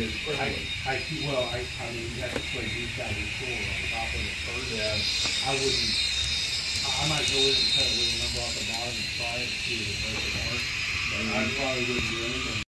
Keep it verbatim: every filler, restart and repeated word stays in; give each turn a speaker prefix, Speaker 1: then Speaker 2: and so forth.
Speaker 1: is
Speaker 2: I,
Speaker 1: friendly.
Speaker 2: I, well, I, I mean, you have to play deep down the shore on top of it first.
Speaker 1: Yeah.
Speaker 2: I wouldn't, I I might go in and cut a little number off the bottom and try it, see if it breaks apart. But I probably wouldn't do anything.